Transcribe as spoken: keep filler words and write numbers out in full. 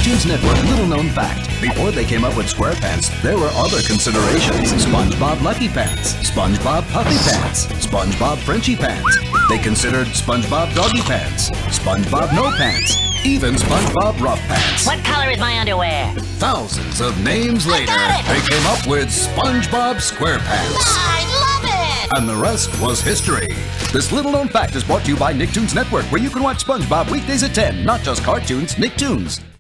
Nicktoons Network little known fact. Before they came up with SquarePants, there were other considerations. SpongeBob Lucky Pants, SpongeBob Puffy Pants, SpongeBob Frenchy Pants. They considered SpongeBob Doggy Pants, SpongeBob No Pants, even SpongeBob Rough Pants. What color is my underwear? Thousands of names later, got it! they came up with SpongeBob SquarePants. I love it! And the rest was history. This little known fact is brought to you by Nicktoons Network, where you can watch SpongeBob weekdays at ten, not just cartoons, Nicktoons.